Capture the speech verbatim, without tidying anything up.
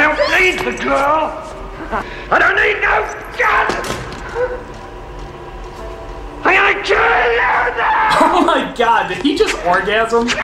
don't need the girl. I don't need no gun. I'm gonna kill you now. Oh my god, did he just orgasm?